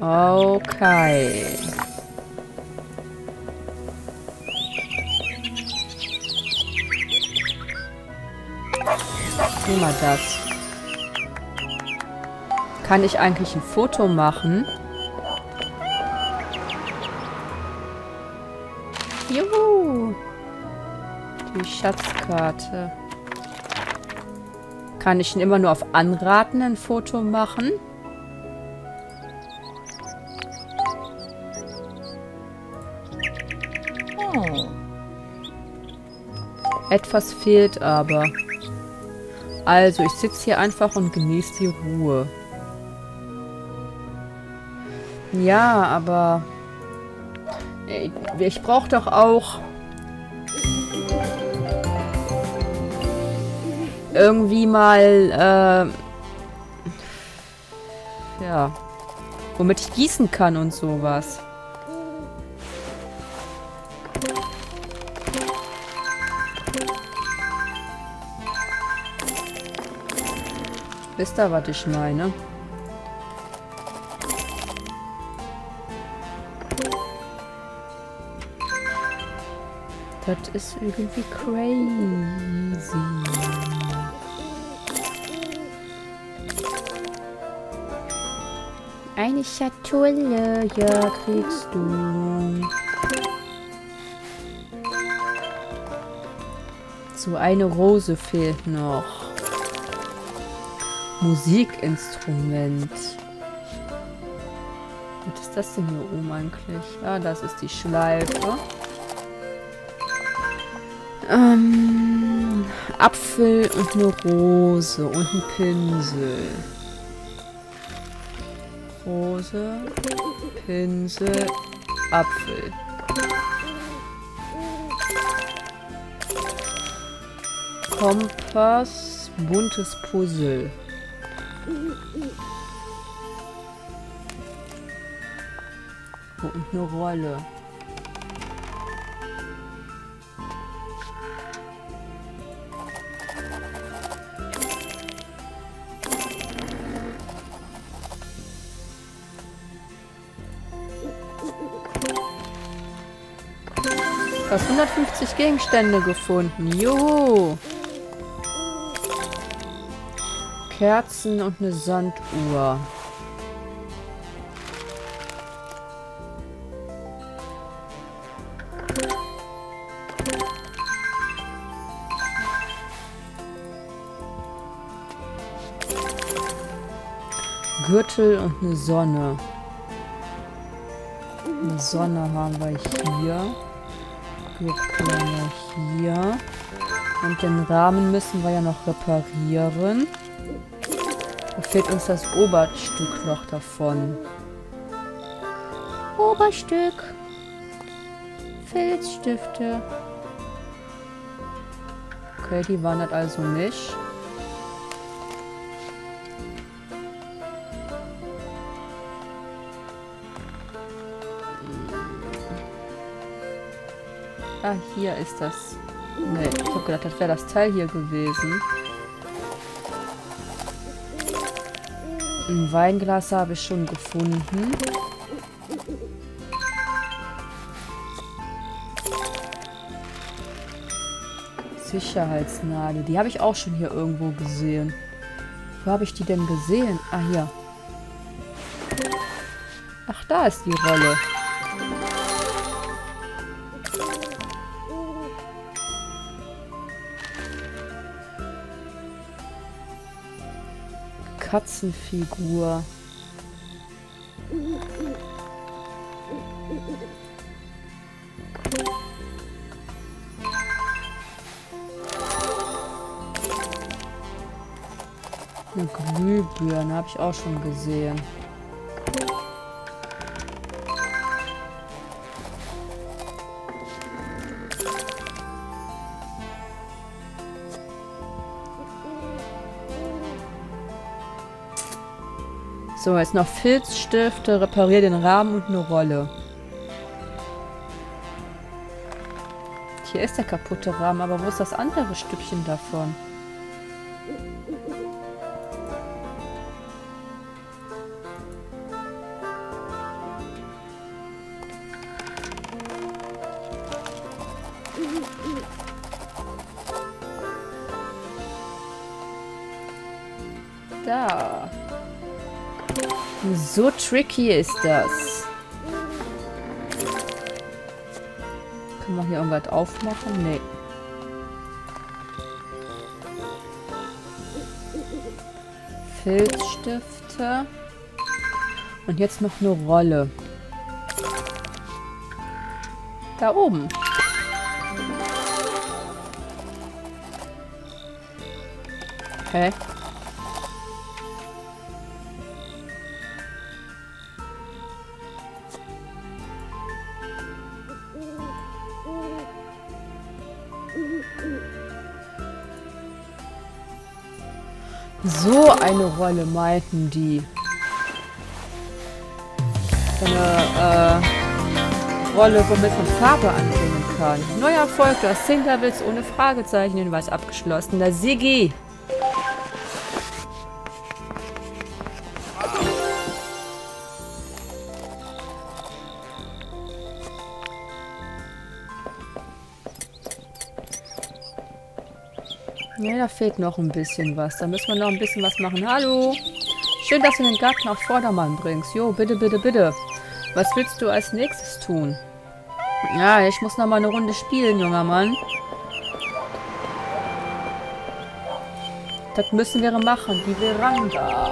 Okay. Nimm mal das. Kann ich eigentlich ein Foto machen? Juhu! Die Schatzkarte. Kann ich immer nur auf Anraten ein Foto machen? Oh. Etwas fehlt aber. Also, ich sitze hier einfach und genieße die Ruhe. Ja, aber... Ich brauche doch auch... irgendwie mal, ja, womit ich gießen kann und sowas. Wisst ihr, was ich meine? Das ist irgendwie crazy. Eine Schatulle, ja, kriegst du. So, eine Rose fehlt noch. Musikinstrument. Was ist das denn hier oben eigentlich? Ah, das ist die Schleife. Apfel und eine Rose und ein Pinsel. Rose, Pinsel, Apfel. Kompass, buntes Puzzle. Und eine Rolle. Fast 150 Gegenstände gefunden. Juhu! Kerzen und eine Sanduhr. Gürtel und eine Sonne. Eine Sonne haben wir hier. Gürtel haben wir hier. Und den Rahmen müssen wir ja noch reparieren. Da fehlt uns das Oberstück noch davon. Oberstück. Filzstifte. Okay, die waren das also nicht. Ah, hier ist das. Ne, ich habe gedacht, das wäre das Teil hier gewesen. Ein Weinglas habe ich schon gefunden. Sicherheitsnadel. Die habe ich auch schon hier irgendwo gesehen. Wo habe ich die denn gesehen? Ah, hier. Ach, da ist die Rolle. Katzenfigur. Eine Glühbirne habe ich auch schon gesehen. So, jetzt noch Filzstifte, repariere den Rahmen und eine Rolle. Hier ist der kaputte Rahmen, aber wo ist das andere Stückchen davon? da. So tricky ist das. Kann man hier irgendwas aufmachen? Nee. Filzstifte. Und jetzt noch eine Rolle. Da oben. Hä? So eine Rolle meinten die. So eine Rolle, womit man Farbe anbringen kann. Neuer Erfolg, du hast 10 Levels ohne Fragezeichen, Hinweis abgeschlossen. Der Sigi. Ja, da fehlt noch ein bisschen was. Da müssen wir noch ein bisschen was machen. Hallo. Schön, dass du den Garten auf Vordermann bringst. Jo, bitte, bitte, bitte. Was willst du als nächstes tun? Ja, ich muss noch mal eine Runde spielen, junger Mann. Das müssen wir machen. Die Veranda.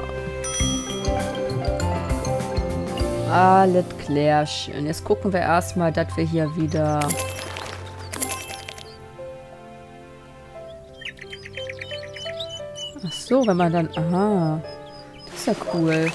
Alles klärchen. Jetzt gucken wir erstmal, dass wir hier wieder... Ach so, wenn man dann... Aha. Das ist ja cool.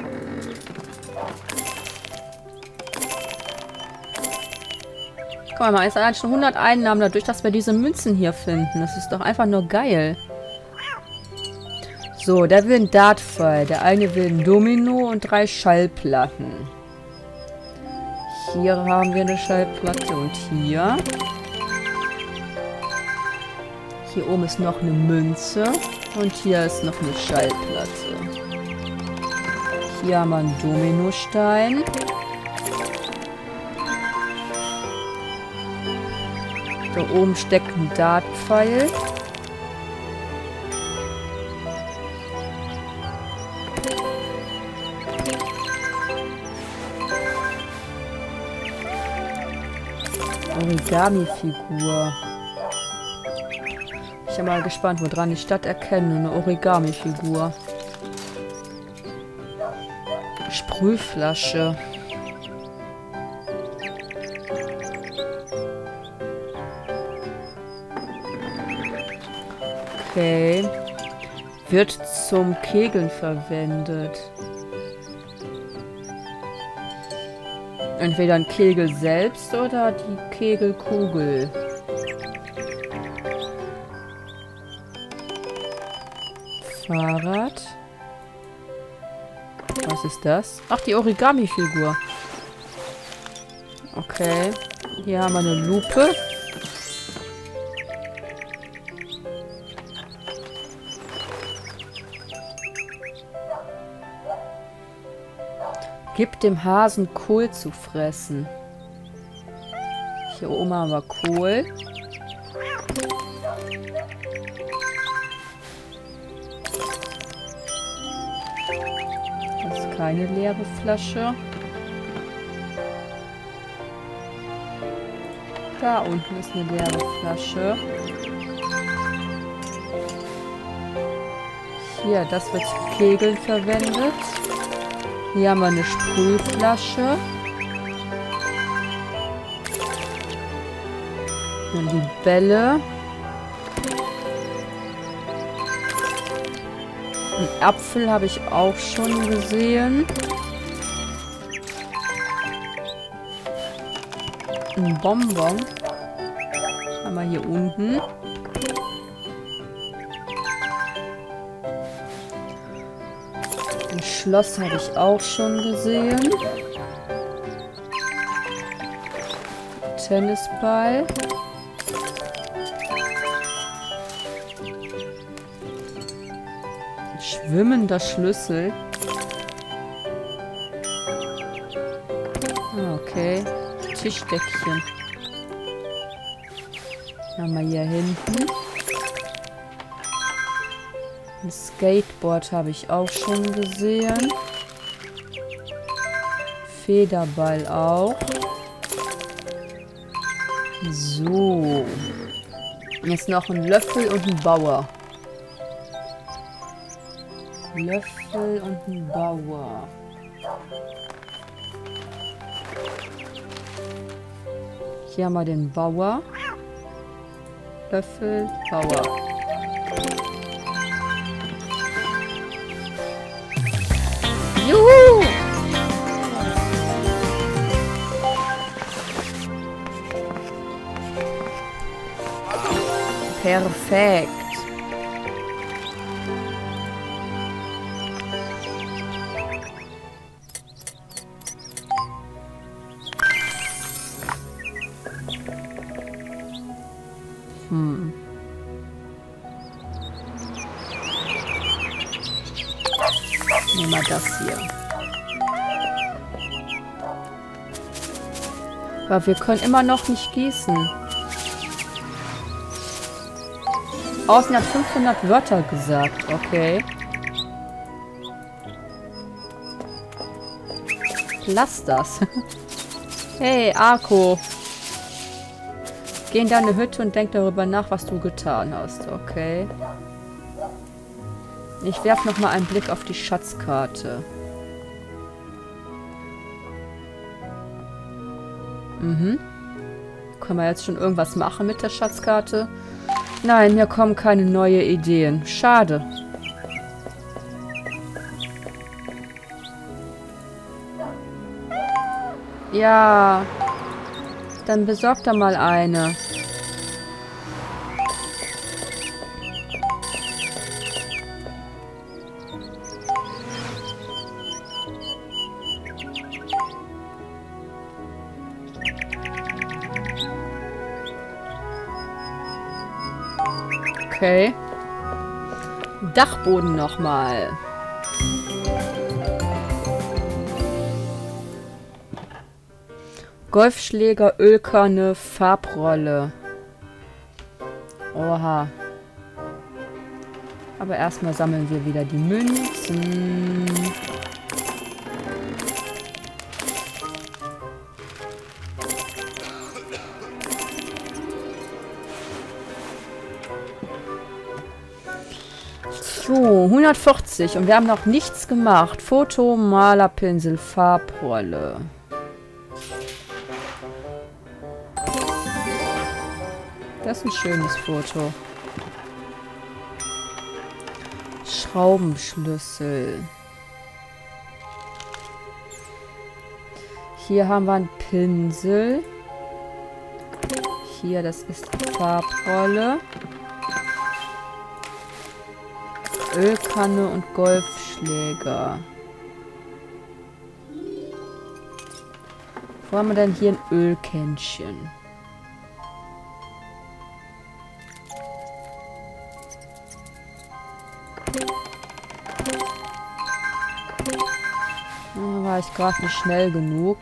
Guck mal, jetzt allein schon 100 Einnahmen dadurch, dass wir diese Münzen hier finden. Das ist doch einfach nur geil. So, der will einen Dartpfeil. Der eine will ein Domino und 3 Schallplatten. Hier haben wir eine Schallplatte und hier. Hier oben ist noch eine Münze. Und hier ist noch eine Schallplatte. Hier haben wir einen Dominostein. Da oben steckt ein Dartpfeil. Origami-Figur. Ich bin mal gespannt, woran ich das erkenne. Eine Origami-Figur. Sprühflasche. Okay. Wird zum Kegeln verwendet. Entweder ein Kegel selbst oder die Kegelkugel. Fahrrad. Was ist das? Ach, die Origami-Figur. Okay. Hier haben wir eine Lupe. Gib dem Hasen Kohl zu fressen. Hier oben haben wir Kohl. Das ist keine leere Flasche. Da unten ist eine leere Flasche. Hier, das wird zum Kegeln verwendet. Hier haben wir eine Sprühflasche. Eine Libelle. Einen Apfel habe ich auch schon gesehen. Ein Bonbon. Haben wir hier unten. Ein Schloss habe ich auch schon gesehen. Tennisball. Ein schwimmender Schlüssel. Ah, okay. Tischdeckchen. Haben wir hier hinten. Ein Skateboard habe ich auch schon gesehen. Federball auch. So. Jetzt noch ein Löffel und ein Bauer. Löffel und ein Bauer. Hier haben wir den Bauer. Löffel, Bauer. Juhu! Perfekt. Nehmen wir das hier. Aber wir können immer noch nicht gießen. Außen hat 500 Wörter gesagt. Okay. Lass das. Hey, Arko. Geh in deine Hütte und denk darüber nach, was du getan hast. Okay. Ich werfe nochmal einen Blick auf die Schatzkarte. Mhm. Können wir jetzt schon irgendwas machen mit der Schatzkarte? Nein, mir kommen keine neuen Ideen. Schade. Ja. Dann besorgt da mal eine. Okay. Dachboden nochmal. Golfschläger, Ölkanne, Farbrolle. Oha. Aber erstmal sammeln wir wieder die Münzen. So, 140 und wir haben noch nichts gemacht. Foto, Malerpinsel, Farbrolle. Das ist ein schönes Foto. Schraubenschlüssel. Hier haben wir einen Pinsel. Hier, das ist die Farbrolle. Ölkanne und Golfschläger. Wo haben wir denn hier ein Ölkännchen? Da war ich gerade nicht schnell genug.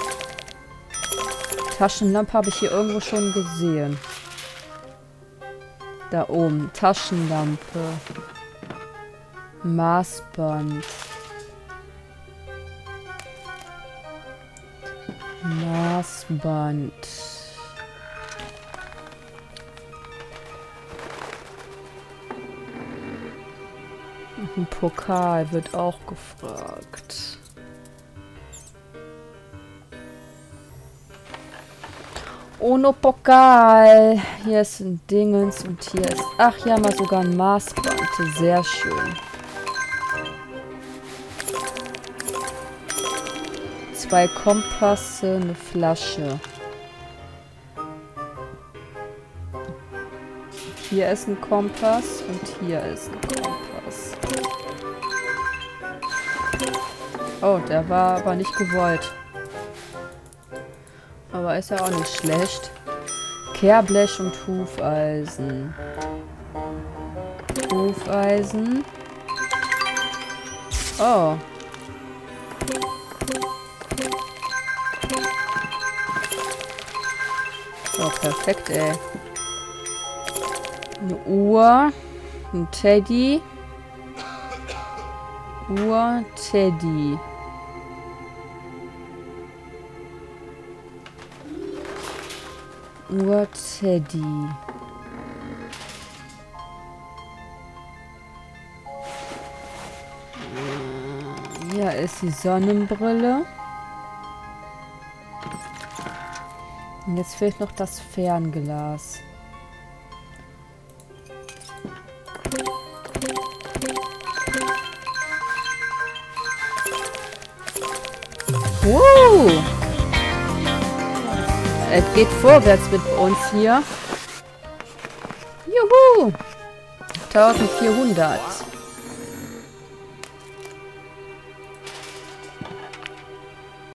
Taschenlampe habe ich hier irgendwo schon gesehen. Da oben. Taschenlampe. Maßband. Maßband. Ein Pokal wird auch gefragt. Ohne Pokal. Hier ist ein Dingens und hier ist... Ach, hier haben wir sogar ein Maßband. Sehr schön. 2 Kompasse, eine Flasche. Hier ist ein Kompass und hier ist ein Kompass. Oh, der war aber nicht gewollt. Aber ist ja auch nicht schlecht. Kehrblech und Hufeisen. Hufeisen. Oh. Oh, perfekt, ey. Eine Uhr. Ein Teddy. Ur-Teddy. Ur-Teddy. Hier ist die Sonnenbrille. Und jetzt fehlt noch das Fernglas. Es geht vorwärts mit uns hier. Juhu! 1400.